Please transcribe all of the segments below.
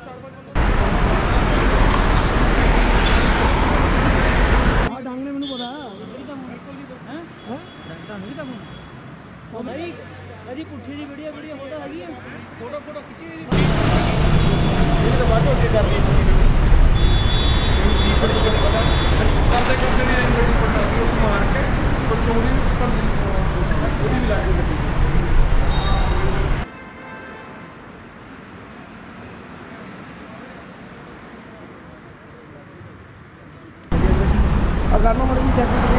ढंग ने मैंने पता भाई अजी पुठी जी वीडियो वीडियो फोटो हैगी है फोटो फोटो खिंची हुई तो बात होती कर रही करते करते भी एक बड़ी पटाखी उसको मार के तो चोरी कर दी पूरी भी लाके गड्डी अगर नो मरे भी चेक कर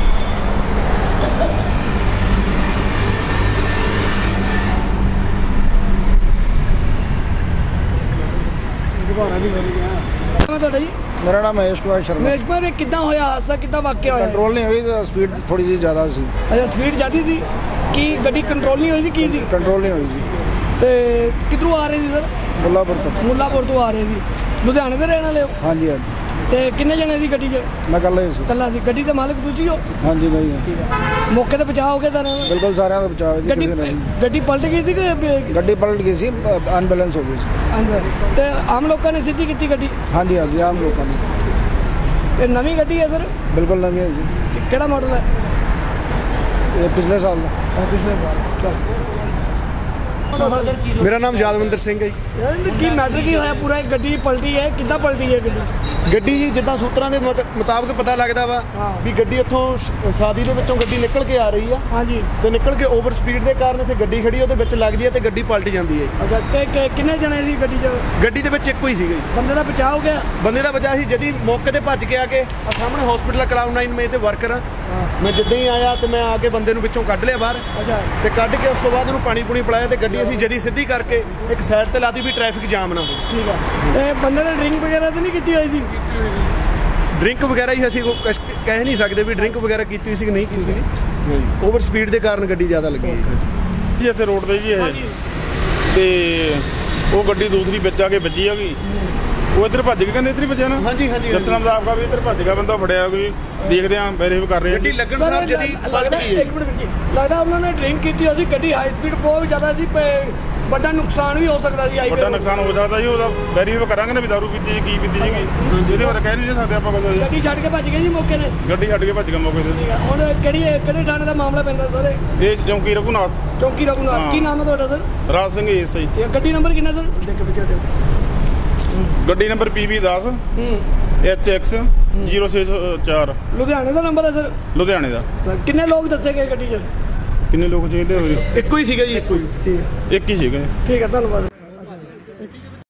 मेरा नाम महेश कुमार शर्मा। महेश कुमार कितना होया हादसा कितना वाकया होया? कंट्रोल नहीं हुई, स्पीड थोड़ी सी ज़्यादा सी। अच्छा स्पीड ज़्यादा थी कि गड्डी कंट्रोल नहीं हुई की थी? कंट्रोल नहीं हुई जी। तो किधरों आ रहे थे सर? मुल्लापुर तो। मुल्लापुर तो आ रहे थे। लुधियाने से रहने वाले हो? हाँ जी हाँ जी। तो किन्ने जने थी गड्डी च? मैं कल ही सी। कल्ला सी। गड्डी का मालिक दूजी हो? हाँ जी भाई। ठीक है। मौके पे बचाव हो गया था? बिल्कुल सारे का बचाव है जी। गड्डी पलट गई थी कि? गड्डी पलट गई सी, अनबैलेंस हो गई सी। तो आम लोगों ने सीधी की गड्डी? हाँ जी हाँ जी, आम लोगों ने। ये नवी गड्डी है सर? बिल्कुल नवी है जी। केड़ा मॉडल है? ये पिछले साल का। पिछले साल। चल मेरा नाम यादविंदर सिंह है जी। की मैटर की होया पूरा गड्डी पलटी है किद्दां पलटी है ਗੱਡੀ ਜੀ ਜਿੱਦਾਂ ਸੂਤਰਾਂ ਦੇ ਮੁਤਾਬਕ ਪਤਾ ਲੱਗਦਾ ਵਾ ਵੀ ਗੱਡੀ ਉੱਥੋਂ ਸਾਦੀ ਦੇ ਵਿੱਚੋਂ ਗੱਡੀ ਨਿਕਲ ਕੇ ਆ ਰਹੀ ਆ। ਹਾਂਜੀ। ਤੇ ਨਿਕਲ ਕੇ ਓਵਰ ਸਪੀਡ ਦੇ ਕਾਰਨ ਇੱਥੇ ਗੱਡੀ ਖੜੀ ਉਹਦੇ ਵਿੱਚ ਲੱਗਦੀ ਹੈ ਤੇ ਗੱਡੀ ਪਲਟ ਜਾਂਦੀ ਹੈ। ਅੱਛਾ ਤੇ ਕਿੰਨੇ ਜਣੇ ਸੀ ਗੱਡੀ 'ਚ? ਗੱਡੀ ਦੇ ਵਿੱਚ ਇੱਕੋ ਹੀ ਸੀਗਾ ਜੀ। ਬੰਦੇ ਦਾ ਬਚਾਅ ਹੋ ਗਿਆ? ਬੰਦੇ ਦਾ ਬਚਾਅ ਸੀ ਜਦੀ ਮੌਕੇ ਤੇ ਭੱਜ ਕੇ ਆ ਕੇ ਸਾਹਮਣੇ ਹਸਪੀਟਲ ਕਲਾਉਡ 9 ਮੈਂ ਤੇ ਵਰਕਰ ਆ। ਮੈਂ ਜਿੱਦਾਂ ਹੀ ਆਇਆ ਤੇ ਮੈਂ ਆ ਕੇ ਬੰਦੇ ਨੂੰ ਵਿੱਚੋਂ ਕੱਢ ਲਿਆ ਬਾਹਰ। ਅੱਛਾ। ਤੇ ਕੱਢ ਕੇ ਉਸ ਤੋਂ ਬਾਅਦ ਉਹਨੂੰ ਪਾਣੀ ਪੂਣੀ ਪਿਲਾਇਆ ਤੇ ਗੱਡੀ ਅਸੀਂ ਜਦੀ ਸਿੱਧੀ ਕਰਕੇ ਇੱਕ ਸਾਈਡ ਤੇ ਲਾਤੀ ਵੀ ਟ੍ਰੈਫਿਕ ਜਾਮ ਨਾ ਹੋਵੇ। ਠੀਕ ਹੈ। ਤੇ ਬੰਦੇ ਨੇ ਡਰਿੰਕ ਵਗੈਰਾ ਤਾਂ ਨਹੀਂ ਕੀਤੀ ਹੋਈ ਸੀ? ਡਰਿੰਕ ਵਗੈਰਾ ਹੀ ਅਸੀਂ ਕਹਿ ਨਹੀਂ ਸਕਦੇ ਵੀ ਡਰਿੰਕ ਵਗੈਰਾ ਕੀਤੀ ਹੋਈ ਸੀ ਕਿ ਨਹੀਂ ਕੀਤੀ ਸੀ। ਓਵਰ ਸਪੀਡ ਦੇ ਕਾਰਨ ਗੱਡੀ ਜ਼ਿਆਦਾ ਲੱਗੀ ਹੈ ਜੀ। ਇੱਥੇ ਰੋਡ ਤੇ ਜੀ ਇਹ ਤੇ ਉਹ ਗੱਡੀ ਦੂਸਰੀ ਵਿੱਚ ਆ ਕੇ ਵੱਜੀ ਹੈਗੀ। ਉਹ ਇੱਧਰ ਭੱਜ ਕੇ ਕਹਿੰਦੇ ਇੱਧਰ ਹੀ ਵੱਜਿਆ ਨਾ। ਹਾਂਜੀ ਹਾਂਜੀ। ਦੱਸਣਾ ਦਾ ਆਪਕਾ ਵੀ ਇੱਧਰ ਭੱਜ ਗਿਆ ਬੰਦਾ ਫੜਿਆ ਕੋਈ ਦੇਖਦੇ ਆਂ ਵੈਰੀਫਾਈ ਕਰ ਰਹੇ ਗੱਡੀ ਲੱਗਣ ਸਾਹਿਬ ਜਦੀ ਲੱਗਦਾ ਇੱਕ ਮਿੰਟ ਜੀ ਲੱਗਦਾ ਉਹਨਾਂ ਨੇ ਡਰਿੰਕ ਕੀਤੀ ਹੋਈ ਸੀ। ਗੱਡੀ ਹਾਈ ਸਪੀਡ ਬਹੁਤ ਜ਼ਿਆਦਾ ਸੀ ਵੱਡਾ ਨੁਕਸਾਨ ਵੀ ਹੋ ਸਕਦਾ ਸੀ। ਵੱਡਾ ਨੁਕਸਾਨ ਹੋ ਸਕਦਾ ਜੀ। ਉਹਦਾ ਵੈਰੀਫਾਈ ਕਰਾਂਗੇ ਨਾ ਵੀ ਦਾਰੂ ਪੀਤੀ ਜੀ ਕੀ ਪੀਤੀ ਜੀ ਇਹਦੇ ਬਾਰੇ ਕਹਿ ਨਹੀਂ ਸਕਦੇ ਆਪਾਂ ਕੁਝ। ਗੱਡੀ ਛੱਡ ਕੇ ਭੱਜ ਗਏ ਜੀ ਮੌਕੇ ਨੇ? ਗੱਡੀ ਛੱਡ ਕੇ ਭੱਜ ਗਿਆ ਮੌਕੇ ਤੇ। ਹੁਣ ਕਿਹੜੇ ਥਾਣੇ ਦਾ ਮਾਮਲਾ ਪੈਂਦਾ ਸਰ? ਇਹ ਚੌਂਕੀ ਰਘੂਨਾਥ। ਚੌਂਕੀ ਰਘੂਨਾਥ। ਕੀ ਨਾਮ ਹੈ ਤੁਹਾਡਾ ਸਰ? ਰਾਜ ਸਿੰਘ ਐਸਆਈ। ਗੱਡੀ ਨੰਬਰ ਕਿੰਨਾ ਸਰ? ਗੱਡੀ ਨੰਬਰ PB 10 HX 064। ਲੁਧਿਆਣੇ ਦਾ ਨੰਬਰ ਹੈ ਸਰ? ਲੁਧਿਆਣੇ ਦਾ। ਸਰ ਕਿੰਨੇ ਲੋਕ ਦੱਸੇ ਗਏ ਗੱਡੀ 'ਚ? ਕਿੰਨੇ ਲੋਕ ਚਾਹੀਦੇ ਹੋਏ? ਇੱਕੋ ਹੀ ਸੀਗਾ ਜੀ। ਇੱਕੋ ਹੀ। ਠੀਕ ਹੈ। ਇੱਕ ਹੀ ਸੀਗਾ। ਠੀਕ ਹੈ ਧੰਨਵਾਦ।